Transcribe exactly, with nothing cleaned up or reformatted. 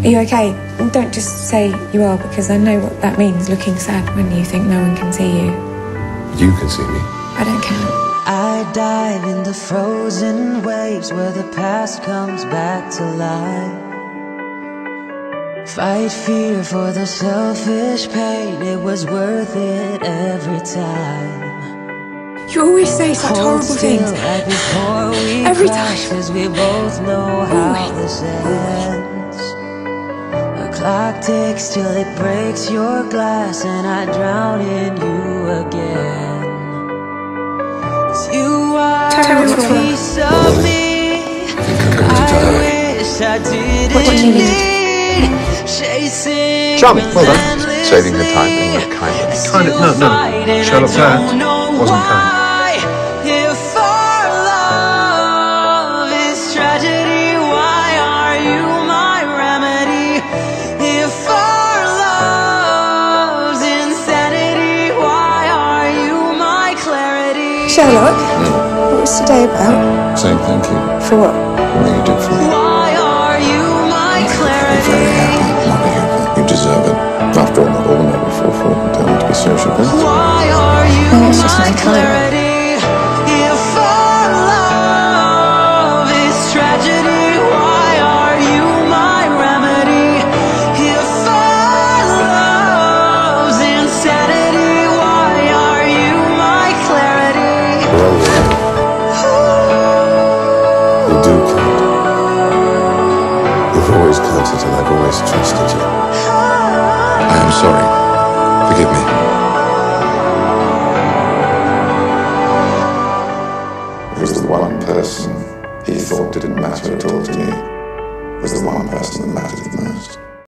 Are you okay? Don't just say you are, because I know what that means, looking sad when you think no one can see you. You can see me. I don't care. I dive in the frozen waves where the past comes back to life. Fight fear for the selfish pain, it was worth it every time. You always say such horrible things. Right before we Every crash, time. 'cause we both know how Always. this ends. The clock ticks till it breaks your glass, and I drown in you again. 'Cause you are Tell me a what's wrong. piece of me. I think I'm going to die. I wish I didn't What do you need? need chasing. Charming, well done. Saving her time and your kindness. Kind of, no, no. Sherlock Holmes wasn't kind. If our love is tragedy, why are you my remedy? If our love's insanity, why are you my clarity? Sherlock, what was today about? Saying thank you For what? for what you did for me. Why are you my You're clarity? very happy, not here, but you deserve it. After all, not all the men we fall for turn out to be sociopaths. Why are you Oh, it's just my my time. clarity? If our love is tragedy, why are you my remedy? If our love's insanity, why are you my clarity? Well, you do count. You've always counted and I've always trusted you. I am sorry. Forgive me. It was the one person he thought didn't matter at all to me. It was the one person that mattered